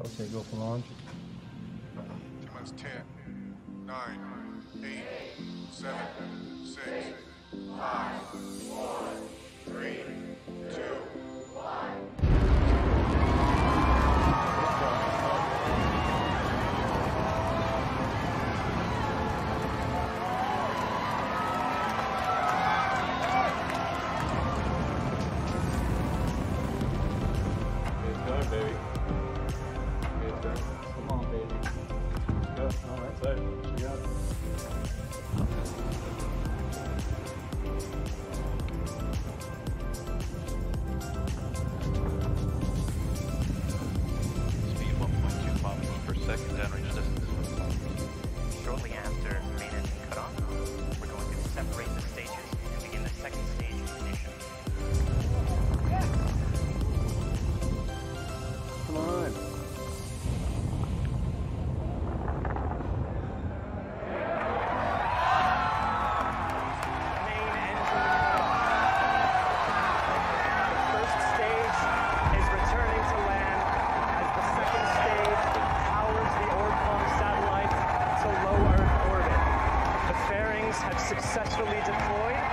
Okay, go for launch. T-minus 10, 9, 8, 7, 6, 5, 4, 3, 2, 1. Baby. Good turn. Come on, baby. Go. All right, side. What you got? Speed 1.2 kilometers per second, downrange distance. Shortly after main engine cutoff, we're going to separate the stages and begin the second stage ignition. Come on. Main engine cutoff. The first stage is returning to land as the second stage powers the Orcom satellite to low Earth orbit. The fairings have successfully deployed.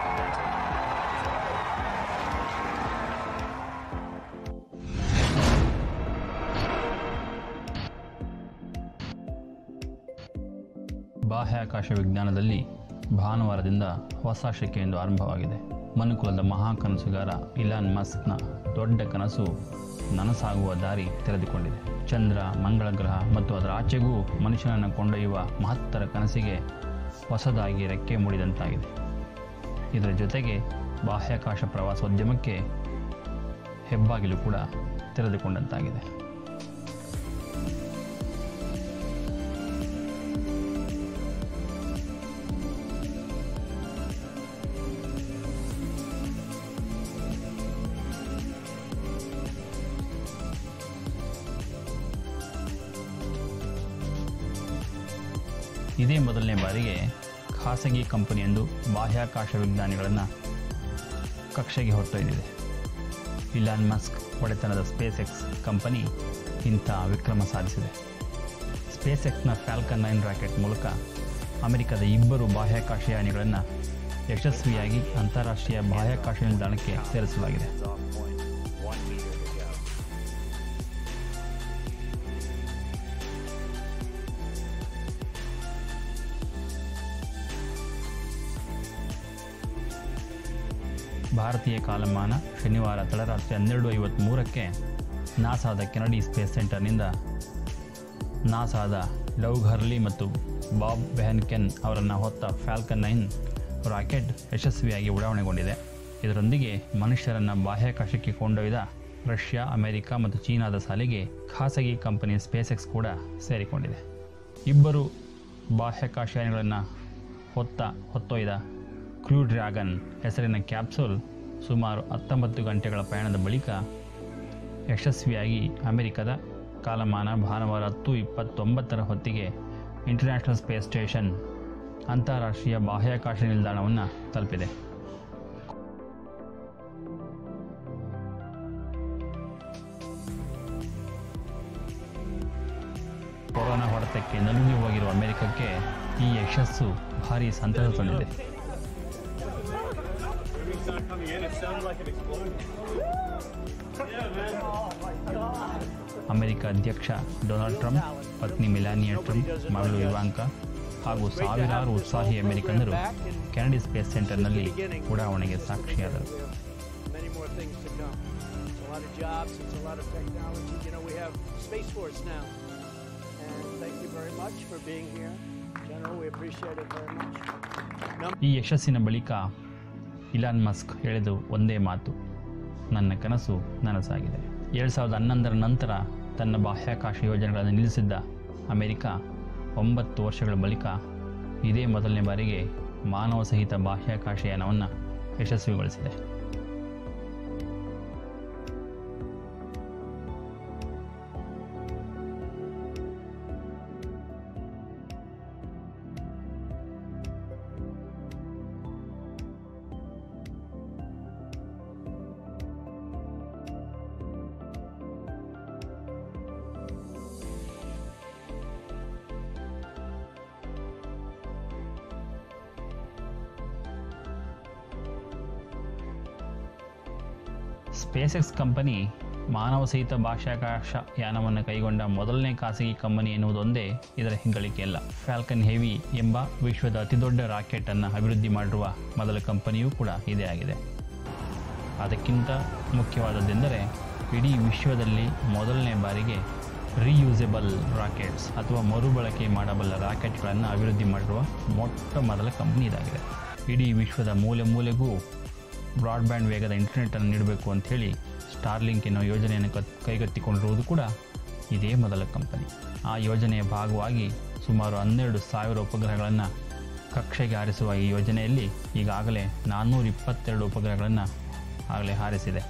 ಬಾಹ್ಯಾಕಾಶ ವಿಜ್ಞಾನದಲ್ಲಿ ಭಾನುವಾರದಿಂದ ಹೊಸ ಶಕೆಯೊಂದು ಆರಂಭವಾಗಿದೆ. ಮನುಕುಲದ ಮಹಾಕನಸುಗಾರ Elon ಮಸ್ಕ್ನ ದೊಡ್ಡ ಕನಸು ನನಸಾಗುವ ದಾರಿ ತೆರೆದುಕೊಂಡಿದೆ. ಚಂದ್ರ, ಮಂಗಳ ಗ್ರಹ ಮತ್ತು ಅದರ ಆಚೆಗೂ ಮನುಷ್ಯನನ್ನು ಕೊಂಡೊಯ್ಯುವ ಮಹತ್ತರ ಕನಸಿಗೆ ಹೊಸದಾಗಿ ರೆಕ್ಕೆ ಮೂಡಿದಂತಾಗಿದೆ. ಇದರ ಜೊತೆಗೆ ಬಾಹ್ಯಾಕಾಶ ಪ್ರವಾಸೋದ್ಯಮಕ್ಕೆ ಹೆಬ್ಬಾಗಿಲು ಕೂಡ ತೆರೆದುಕೊಂಡಂತಾಗಿದೆ. ಇದೇ ಮೊದಲನೇ ಬಾರಿಗೆ ಖಾಸಗಿ ಕಂಪನಿಯೊಂದು ಬಾಹ್ಯಾಕಾಶ ವಿಜ್ಞಾನಿಗಳನ್ನು ಕಕ್ಷೆಗೆ ಹೊತ್ತೊಯ್ದಿದೆ. ಇಲಾನ್ ಮಸ್ಕ್ ಒಡೆತನದ ಸ್ಪೇಸ್ ಎಕ್ಸ್ ಕಂಪನಿ ಇಂಥ ವಿಕ್ರಮ ಸಾಧಿಸಿದೆ. ಸ್ಪೇಸ್ ಎಕ್ಸ್ನ ಫ್ಯಾಲ್ಕನ್ 9 ರಾಕೆಟ್ ಮೂಲಕ ಅಮೆರಿಕದ 2 ಬಾಹ್ಯಾಕಾಶಯಾನಿಗಳನ್ನು ಯಶಸ್ವಿಯಾಗಿ ಅಂತಾರಾಷ್ಟ್ರೀಯ ಬಾಹ್ಯಾಕಾಶ ನಿಲ್ದಾಣಕ್ಕೆ ಸೇರಿಸಲಾಗಿದೆ. ಭಾರತೀಯ ಕಾಲಮಾನ ಶನಿವಾರ ತಡರಾತ್ರಿ 12:53ಕ್ಕೆ ನಾಸಾದ ಕೆನಡಿ ಸ್ಪೇಸ್ ಸೆಂಟರ್ನಿಂದ ನಾಸಾದ ಡೌಗ್ ಹರ್ಲಿ ಮತ್ತು ಬಾಬ್ ಬೆಹನ್ಕೆನ್ ಅವರನ್ನು ಹೊತ್ತ ಫ್ಯಾಲ್ಕನ್ 9 ರಾಕೆಟ್ ಯಶಸ್ವಿಯಾಗಿ ಉಡಾವಣೆಗೊಂಡಿದೆ. ಇದರೊಂದಿಗೆ ಮನುಷ್ಯರನ್ನು ಬಾಹ್ಯಾಕಾಶಕ್ಕೆ ಕೊಂಡೊಯ್ದ ರಷ್ಯಾ, ಅಮೆರಿಕ ಮತ್ತು ಚೀನಾದ ಸಾಲಿಗೆ ಖಾಸಗಿ ಕಂಪನಿ ಸ್ಪೇಸ್ ಎಕ್ಸ್ ಕೂಡ ಸೇರಿಕೊಂಡಿದೆ. 2 ಬಾಹ್ಯಾಕಾಶಯಾನಿಗಳನ್ನು ಹೊತ್ತೊಯ್ದ ಕ್ರೂ ಡ್ರ್ಯಾಗನ್ ಹೆಸರಿನ ಕ್ಯಾಪ್ಸೂಲ್ ಸುಮಾರು 19 ಗಂಟೆಗಳ ಪ್ರಯಾಣದ ಬಳಿಕ ಯಶಸ್ವಿಯಾಗಿ ಅಮೆರಿಕದ ಕಾಲಮಾನ ಭಾನುವಾರ 10:29 ಹೊತ್ತಿಗೆ ಇಂಟರ್ನ್ಯಾಷನಲ್ ಸ್ಪೇಸ್ ಸ್ಟೇಷನ್ ಅಂತಾರಾಷ್ಟ್ರೀಯ ಬಾಹ್ಯಾಕಾಶ ನಿಲ್ದಾಣವನ್ನು ತಲುಪಿದೆ. ಕೊರೋನಾ ಹೊಡೆತಕ್ಕೆ ನಲುಗಿ ಹೋಗಿರುವ ಅಮೆರಿಕಕ್ಕೆ ಈ ಯಶಸ್ಸು ಭಾರೀ ಸಂತಸ ತಂದಿದೆ. ಅಮೆರಿಕ ಅಧ್ಯಕ್ಷ ಡೊನಾಲ್ಡ್ ಟ್ರಂಪ್, ಪತ್ನಿ ಮೆಲಾನಿಯಾ ಟ್ರಂಪ್, ಮಗಳು ಇವಾಂಕಾ ಹಾಗೂ ಸಾವಿರಾರು ಉತ್ಸಾಹಿ ಅಮೆರಿಕನ್ನರು ಕೆನಡಿ ಸ್ಪೇಸ್ ಸೆಂಟರ್ನಲ್ಲಿ ಉಡಾವಣೆಗೆ ಸಾಕ್ಷಿಯಾದರು. ಈ ಯಶಸ್ಸಿನ ಬಳಿಕ ಇಲಾನ್ ಮಸ್ಕ್ ಹೇಳಿದು ಒಂದೇ ಮಾತು: ನನ್ನ ಕನಸು ನನಸಾಗಿದೆ. 2011 ನಂತರ ತನ್ನ ಬಾಹ್ಯಾಕಾಶ ಯೋಜನೆಗಳನ್ನು ನಿಲ್ಲಿಸಿದ್ದ ಅಮೆರಿಕ 9 ವರ್ಷಗಳ ಬಳಿಕ ಇದೇ ಮೊದಲನೇ ಬಾರಿಗೆ ಮಾನವ ಸಹಿತ ಬಾಹ್ಯಾಕಾಶಯಾನವನ್ನು ಯಶಸ್ವಿಗೊಳಿಸಿದೆ. ಸ್ಪೇಸ್ಎಕ್ಸ್ ಕಂಪನಿ ಮಾನವ ಸಹಿತ ಬಾಹ್ಯಾಕಾಶ ಯಾನವನ್ನು ಕೈಗೊಂಡ ಮೊದಲನೇ ಖಾಸಗಿ ಕಂಪನಿ ಎನ್ನುವುದೊಂದೇ ಇದರ ಹೆಗ್ಗಳಿಕೆಯಲ್ಲ. ಫ್ಯಾಲ್ಕನ್ ಹೆವಿ ಎಂಬ ವಿಶ್ವದ ಅತಿದೊಡ್ಡ ರಾಕೆಟನ್ನು ಅಭಿವೃದ್ಧಿ ಮಾಡಿರುವ ಮೊದಲ ಕಂಪನಿಯೂ ಕೂಡ ಇದೇ ಆಗಿದೆ. ಅದಕ್ಕಿಂತ ಮುಖ್ಯವಾದದ್ದೆಂದರೆ ಇಡೀ ವಿಶ್ವದಲ್ಲಿ ಮೊದಲನೇ ಬಾರಿಗೆ ರೀಯೂಸೆಬಲ್ ರಾಕೆಟ್ಸ್ ಅಥವಾ ಮರುಬಳಕೆ ಮಾಡಬಲ್ಲ ರಾಕೆಟ್ಗಳನ್ನು ಅಭಿವೃದ್ಧಿ ಮಾಡಿರುವ ಮೊಟ್ಟ ಮೊದಲ ಕಂಪನಿ ಇದಾಗಿದೆ. ಇಡೀ ವಿಶ್ವದ ಮೂಲೆ ಮೂಲೆಗೂ ಬ್ರಾಡ್ಬ್ಯಾಂಡ್ ವೇಗದ ಇಂಟರ್ನೆಟನ್ನು ನೀಡಬೇಕು ಅಂಥೇಳಿ ಸ್ಟಾರ್ಲಿಂಕ್ ಎನ್ನುವ ಯೋಜನೆಯನ್ನು ಕೈಗೆತ್ತಿಕೊಂಡಿರುವುದು ಕೂಡ ಇದೇ ಮೊದಲ ಕಂಪನಿ. ಆ ಯೋಜನೆಯ ಭಾಗವಾಗಿ ಸುಮಾರು 12,000 ಉಪಗ್ರಹಗಳನ್ನು ಕಕ್ಷೆಗೆ ಹಾರಿಸುವ ಈ ಯೋಜನೆಯಲ್ಲಿ ಈಗಾಗಲೇ 422 ಉಪಗ್ರಹಗಳನ್ನು ಆಗಲೇ ಹಾರಿಸಿದೆ.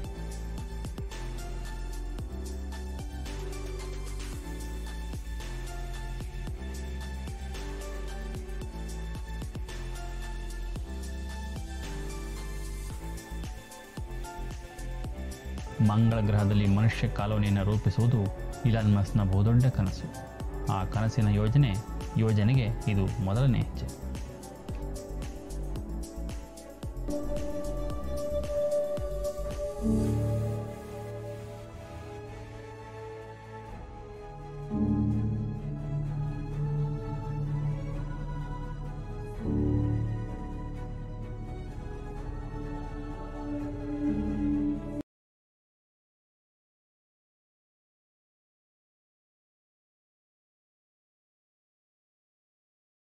ಮಂಗಳ ಗ್ರಹದಲ್ಲಿ ಮನುಷ್ಯ ಕಾಲೋನಿಯನ್ನು ರೂಪಿಸುವುದು ಇಲಾನ್ ಮಸ್ಕ್ನ ಬಹುದೊಡ್ಡ ಕನಸು. ಆ ಕನಸಿನ ಯೋಜನೆಗೆ ಇದು ಮೊದಲನೇ ಹೆಜ್ಜೆ.